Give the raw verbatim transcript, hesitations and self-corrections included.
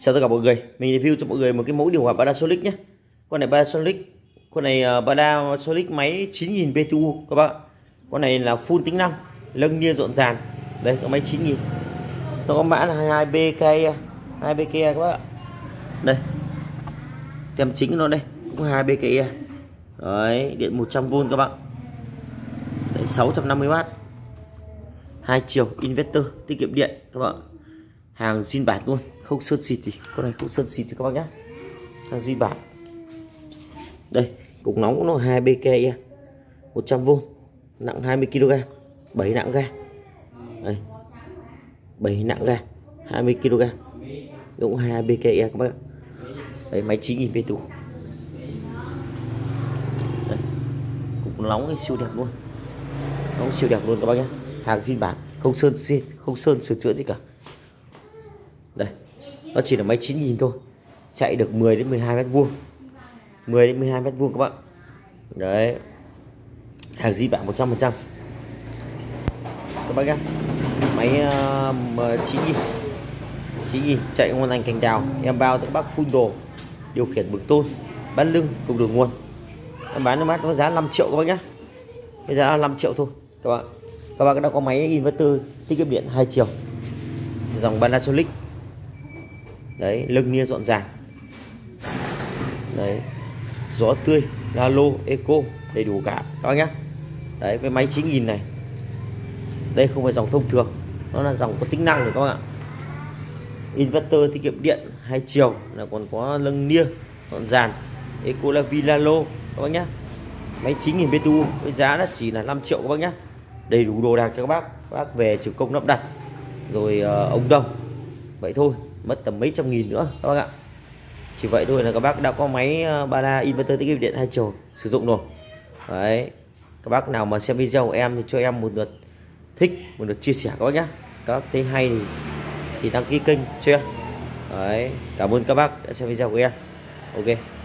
Chào tất cả mọi người, mình review cho mọi người một cái mẫu điều hòa Panasonic nhé. Con này Panasonic, con này uh, Panasonic máy chín nghìn bê tê u các bạn. Con này là full tính năng, lâng nia rộn ràng. Đây, có máy chín nghìn. Nó có mã là hai mươi hai B K, hai mươi hai B K các bạn. Đây. Tem chính của nó đây, cũng hai mươi hai B K. Đấy, điện một trăm vôn các bạn. Đấy, sáu trăm năm mươi oát. hai chiều inverter tiết kiệm điện các bạn. Hàng zin bản luôn, không sơn xịt thì con này không sơn xịt thì các bác nhé. Hàng zin bản. Đây, cục nóng của nó hai B K một trăm vôn, nặng hai mươi ki lô gam, bảy nặng ga. Đây. bảy nặng ga, hai mươi ki lô gam. Cũng hai mươi hai B K các bác. Đấy, máy chín nghìn bê tê u. Đây. Cục nóng thì siêu đẹp luôn. Nóng siêu đẹp luôn các bác nhé. Hàng zin bản, không sơn xịt, không sơn sửa chữa gì cả. Đây, nó chỉ là máy chín nghìn thôi, chạy được mười đến mười hai mét vuông, mười đến mười hai mét vuông các bạn. Đấy, hàng zin bản một trăm phần trăm các bác nhé. Máy uh, chín nghìn, chín nghìn chạy ngon lành cành đào, em bao các bác full đồ, điều khiển bực tôn, bán lưng cùng đường nguồn. Em bán nó mát nó giá năm triệu các bác nhé. Cái giá là năm triệu thôi các bạn. Các bác đã có máy inverter tiết kiệm điện hai chiều, dòng Panasonic. Đấy, lưng nia rộn ràng. Đấy, gió tươi, Lalo, Eco đầy đủ cả các bác nhé. Đấy, với máy chín nghìn này, đây không phải dòng thông thường, nó là dòng có tính năng rồi các bạn ạ. Inverter tiết kiệm điện hai chiều, là còn có lưng nia rộn ràng, Eco la Lalo các bác nhé. Máy chín nghìn bê tê u với giá là chỉ là năm triệu các bác nhé. Đầy đủ đồ đạc cho các bác. Các bác về trừ công lắp đặt rồi uh, ống đồng, vậy thôi, mất tầm mấy trăm nghìn nữa các bác ạ. Chỉ vậy thôi là các bác đã có máy Bana inverter tiết kiệm điện hai chiều sử dụng rồi. Đấy, các bác nào mà xem video của em thì cho em một lượt thích, một lượt chia sẻ các bác nhé. Các bác thấy hay thì, thì đăng ký kênh cho em. Đấy, cảm ơn các bác đã xem video của em. Ok.